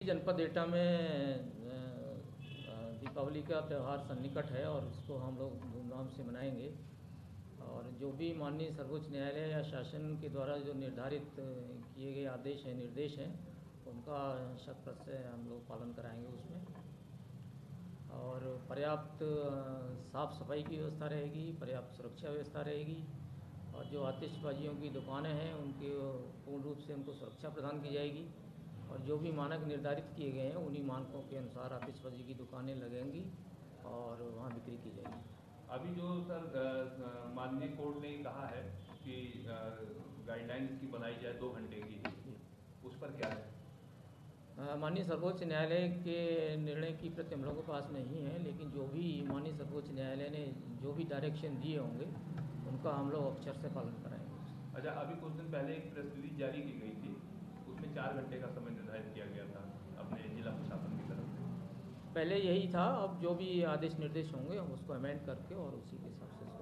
जनपद एटा में दीपावली का त्यौहार सन्निकट है और उसको हम लोग धूमधाम से मनाएंगे। और जो भी माननीय सर्वोच्च न्यायालय या शासन के द्वारा जो निर्धारित किए गए आदेश हैं, निर्देश हैं, उनका शत प्रतिशत हम लोग पालन कराएंगे उसमें। और पर्याप्त साफ़ सफाई की व्यवस्था रहेगी, पर्याप्त सुरक्षा व्यवस्था रहेगी। और जो आतिशबाजियों की दुकानें हैं उनकी पूर्ण रूप से उनको सुरक्षा प्रदान की जाएगी। और जो भी मानक निर्धारित किए गए हैं उन्हीं मानकों के अनुसार आतिशबाजी की दुकानें लगेंगी और वहाँ बिक्री की जाएगी। अभी जो सर माननीय कोर्ट ने कहा है कि गाइडलाइन इसकी बनाई जाए 2 घंटे की, उस पर क्या है? माननीय सर्वोच्च न्यायालय के निर्णय की प्रति हम लोगों के पास नहीं है, लेकिन जो भी माननीय सर्वोच्च न्यायालय ने जो भी डायरेक्शन दिए होंगे उनका हम लोग अक्षर से पालन कराएंगे। अच्छा, अभी कुछ दिन पहले एक प्रेस रिलीज जारी की गई थी, उसमें 4 घंटे का समय निर्धारित किया गया था अपने जिला प्रशासन की तरफ से। पहले यही था, अब जो भी आदेश निर्देश होंगे हम उसको अमेंड करके और उसी के हिसाब से